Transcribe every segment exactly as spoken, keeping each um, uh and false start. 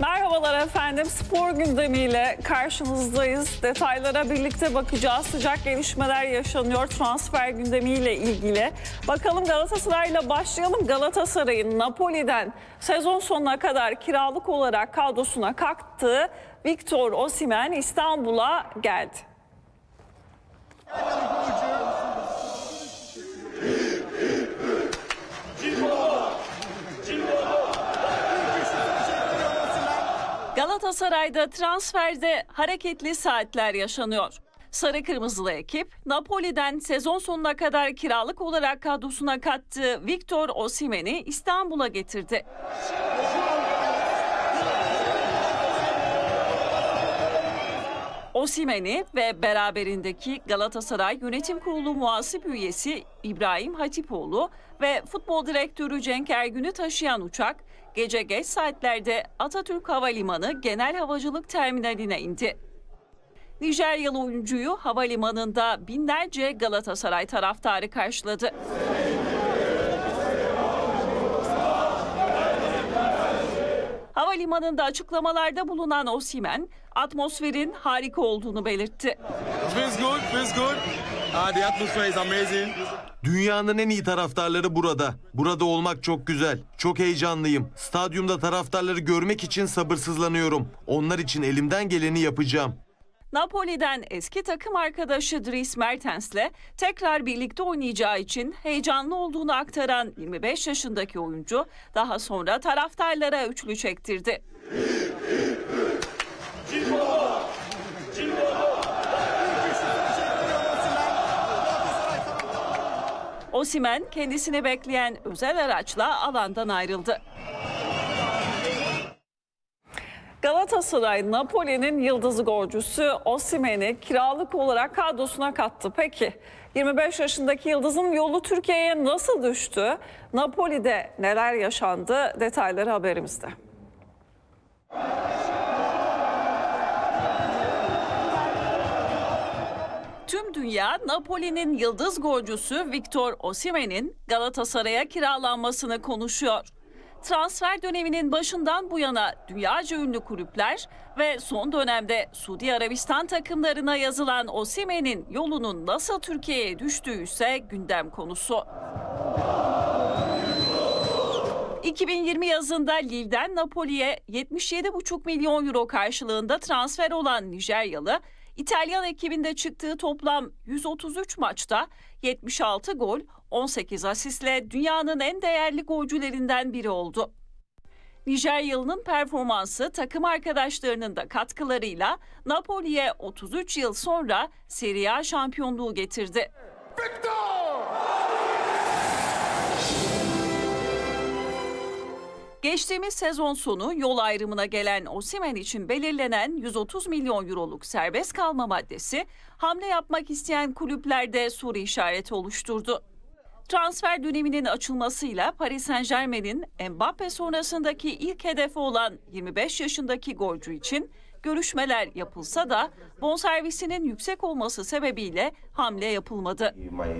Merhabalar efendim. Spor gündemiyle karşınızdayız. Detaylara birlikte bakacağız. Sıcak gelişmeler yaşanıyor transfer gündemiyle ilgili. Bakalım Galatasaray'la başlayalım. Galatasaray'ın Napoli'den sezon sonuna kadar kiralık olarak kadrosuna kalktığı Victor Osimhen İstanbul'a geldi. Galatasaray'da transferde hareketli saatler yaşanıyor. Sarı kırmızılı ekip Napoli'den sezon sonuna kadar kiralık olarak kadrosuna kattığı Victor Osimhen'i İstanbul'a getirdi. Osimhen'i ve beraberindeki Galatasaray Yönetim Kurulu muhasip üyesi İbrahim Hatipoğlu ve futbol direktörü Cenk Ergün'ü taşıyan uçak gece geç saatlerde Atatürk Havalimanı Genel Havacılık Terminaline indi. Nijeryalı oyuncuyu havalimanında binlerce Galatasaray taraftarı karşıladı. Havalimanında açıklamalarda bulunan Osimhen, atmosferin harika olduğunu belirtti. Dünyanın en iyi taraftarları burada. Burada olmak çok güzel. Çok heyecanlıyım. Stadyumda taraftarları görmek için sabırsızlanıyorum. Onlar için elimden geleni yapacağım. Napoli'den eski takım arkadaşı Dries Mertens'le tekrar birlikte oynayacağı için heyecanlı olduğunu aktaran yirmi beş yaşındaki oyuncu daha sonra taraftarlara üçlü çektirdi. Osimhen kendisini bekleyen özel araçla alandan ayrıldı. Galatasaray, Napoli'nin yıldız golcüsü Osimhen'i kiralık olarak kadrosuna kattı. Peki yirmi beş yaşındaki yıldızın yolu Türkiye'ye nasıl düştü? Napoli'de neler yaşandı? Detayları haberimizde. Tüm dünya Napoli'nin yıldız golcüsü Victor Osimhen'in Galatasaray'a kiralanmasını konuşuyor. Transfer döneminin başından bu yana dünyaca ünlü kulüpler ve son dönemde Suudi Arabistan takımlarına yazılan Osimhen'in yolunun nasıl Türkiye'ye düştüğü ise gündem konusu. iki bin yirmi yazında Lille'den Napoli'ye yetmiş yedi buçuk milyon euro karşılığında transfer olan Nijeryalı, İtalyan ekibinde çıktığı toplam yüz otuz üç maçta yetmiş altı gol, on sekiz asistle dünyanın en değerli golcülerinden biri oldu. Nijeryalı'nın performansı takım arkadaşlarının da katkılarıyla Napoli'ye otuz üç yıl sonra Serie A şampiyonluğu getirdi. Victor! Geçtiğimiz sezon sonu yol ayrımına gelen Osimhen için belirlenen yüz otuz milyon euroluk serbest kalma maddesi hamle yapmak isteyen kulüplerde soru işareti oluşturdu. Transfer döneminin açılmasıyla Paris Saint-Germain'in Mbappe sonrasındaki ilk hedefi olan yirmi beş yaşındaki golcü için görüşmeler yapılsa da bonservisinin yüksek olması sebebiyle hamle yapılmadı.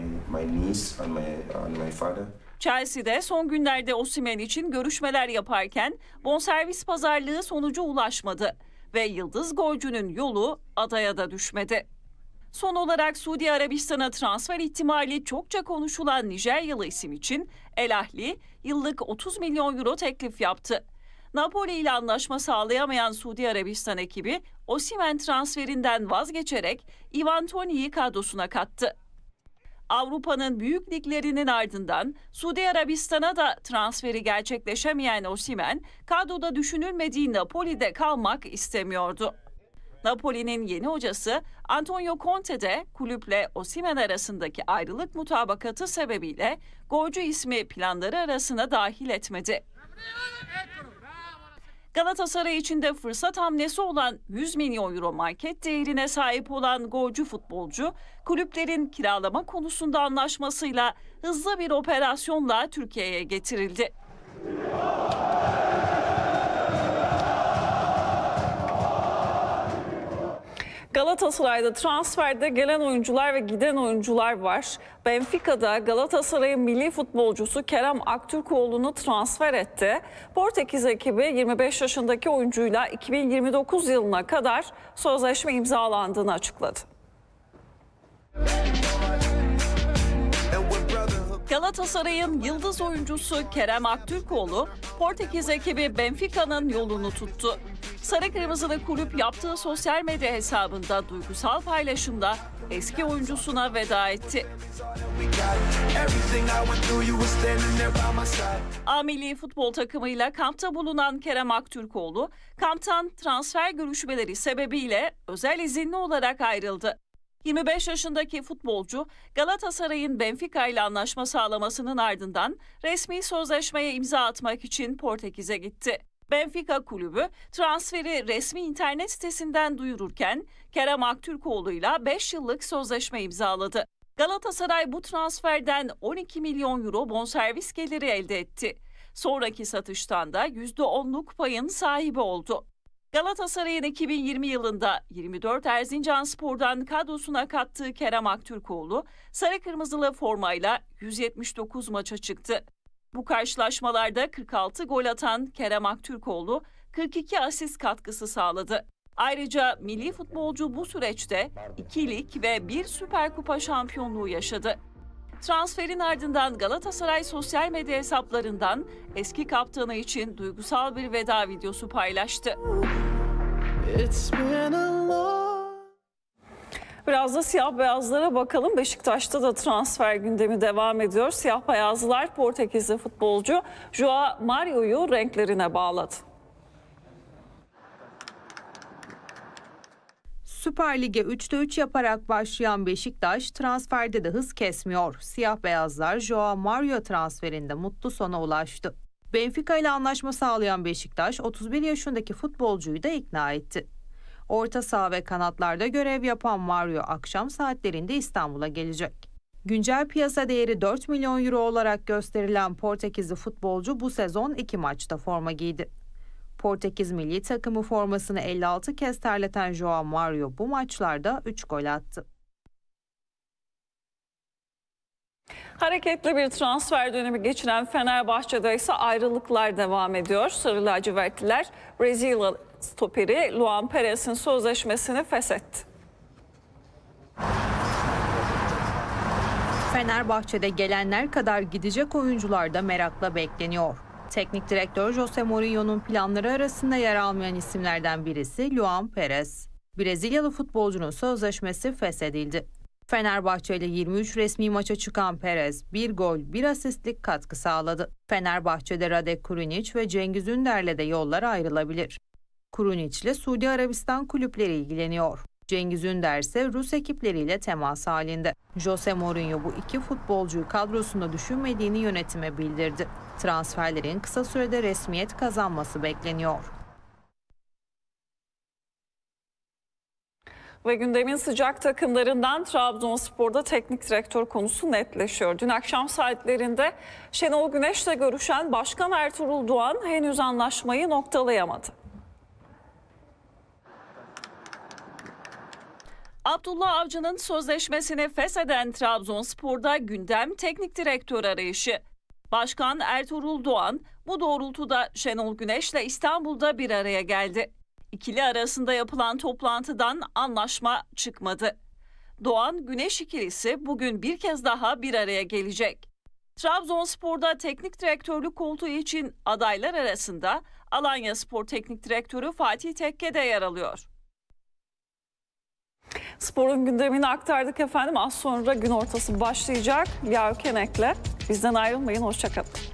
Chelsea'de son günlerde Osimhen için görüşmeler yaparken bonservis pazarlığı sonuca ulaşmadı ve yıldız golcünün yolu adaya da düşmedi. Son olarak Suudi Arabistan'a transfer ihtimali çokça konuşulan Nijeryalı isim için El Ahly yıllık otuz milyon euro teklif yaptı. Napoli ile anlaşma sağlayamayan Suudi Arabistan ekibi Osimhen transferinden vazgeçerek Ivan Toney'i kadrosuna kattı. Avrupa'nın büyük liglerinin ardından Suudi Arabistan'a da transferi gerçekleşemeyen Osimhen, kadroda düşünülmediği Napoli'de kalmak istemiyordu. Napoli'nin yeni hocası Antonio Conte de kulüple Osimhen arasındaki ayrılık mutabakatı sebebiyle golcü ismi planları arasına dahil etmedi. Galatasaray için de fırsat hamlesi olan yüz milyon euro market değerine sahip olan golcü futbolcu, kulüplerin kiralama konusunda anlaşmasıyla hızlı bir operasyonla Türkiye'ye getirildi. Galatasaray'da transferde gelen oyuncular ve giden oyuncular var. Benfica'da Galatasaray'ın milli futbolcusu Kerem Aktürkoğlu'nu transfer etti. Portekiz ekibi yirmi beş yaşındaki oyuncuyla iki bin yirmi dokuz yılına kadar sözleşme imzalandığını açıkladı. Galatasaray'ın yıldız oyuncusu Kerem Aktürkoğlu, Portekiz ekibi Benfica'nın yolunu tuttu. Sarı Kırmızılı kulüp yaptığı sosyal medya hesabında duygusal paylaşımda eski oyuncusuna veda etti. A milli futbol takımıyla kampta bulunan Kerem Aktürkoğlu, kamptan transfer görüşmeleri sebebiyle özel izinli olarak ayrıldı. yirmi beş yaşındaki futbolcu Galatasaray'ın Benfica ile anlaşma sağlamasının ardından resmi sözleşmeye imza atmak için Portekiz'e gitti. Benfica kulübü transferi resmi internet sitesinden duyururken Kerem Aktürkoğlu'yla beş yıllık sözleşme imzaladı. Galatasaray bu transferden on iki milyon euro bonservis geliri elde etti. Sonraki satıştan da yüzde onluk payın sahibi oldu. Galatasaray'ın iki bin yirmi yılında yirmi dört Erzincanspor'dan kadrosuna kattığı Kerem Aktürkoğlu, sarı kırmızılı formayla yüz yetmiş dokuz maça çıktı. Bu karşılaşmalarda kırk altı gol atan Kerem Aktürkoğlu kırk iki asist katkısı sağladı. Ayrıca milli futbolcu bu süreçte iki lig ve bir Süper Kupa şampiyonluğu yaşadı. Transferin ardından Galatasaray sosyal medya hesaplarından eski kaptanı için duygusal bir veda videosu paylaştı. Biraz da siyah beyazlara bakalım. Beşiktaş'ta da transfer gündemi devam ediyor. Siyah beyazlılar Portekizli futbolcu João Mario'yu renklerine bağladı. Süper Lig'e üçte üç yaparak başlayan Beşiktaş transferde de hız kesmiyor. Siyah beyazlar João Mario transferinde mutlu sona ulaştı. Benfica ile anlaşma sağlayan Beşiktaş otuz bir yaşındaki futbolcuyu da ikna etti. Orta saha ve kanatlarda görev yapan Mario akşam saatlerinde İstanbul'a gelecek. Güncel piyasa değeri dört milyon euro olarak gösterilen Portekizli futbolcu bu sezon iki maçta forma giydi. Portekiz milli takımı formasını elli altı kez terleten João Mario bu maçlarda üç gol attı. Hareketli bir transfer dönemi geçiren Fenerbahçe'de ise ayrılıklar devam ediyor. Sarı lacivertliler Brezilya stoperi Luan Perez'in sözleşmesini feshetti. Fenerbahçe'de gelenler kadar gidecek oyuncular da merakla bekleniyor. Teknik direktör Jose Mourinho'nun planları arasında yer almayan isimlerden birisi Luan Perez. Brezilyalı futbolcunun sözleşmesi feshedildi. Fenerbahçe ile yirmi üç resmi maça çıkan Perez bir gol, bir asistlik katkı sağladı. Fenerbahçe'de Radek Krunic ve Cengiz Ünder'le de yollar ayrılabilir. Krunic ile Suudi Arabistan kulüpleri ilgileniyor. Cengiz Ünder ise Rus ekipleriyle temas halinde. Jose Mourinho bu iki futbolcuyu kadrosunda düşünmediğini yönetime bildirdi. Transferlerin kısa sürede resmiyet kazanması bekleniyor. Ve gündemin sıcak takımlarından Trabzonspor'da teknik direktör konusu netleşiyor. Dün akşam saatlerinde Şenol Güneş'le görüşen Başkan Ertuğrul Doğan henüz anlaşmayı noktalayamadı. Abdullah Avcı'nın sözleşmesini fesheden Trabzonspor'da gündem teknik direktör arayışı. Başkan Ertuğrul Doğan bu doğrultuda Şenol Güneş'le İstanbul'da bir araya geldi. İkili arasında yapılan toplantıdan anlaşma çıkmadı. Doğan Güneş ikilisi bugün bir kez daha bir araya gelecek. Trabzonspor'da teknik direktörlük koltuğu için adaylar arasında Alanyaspor Teknik Direktörü Fatih Tekke de yer alıyor. Sporun gündemini aktardık efendim. Az sonra gün ortası başlayacak. Lia Ökenek'le bizden ayrılmayın. Hoşça kalın.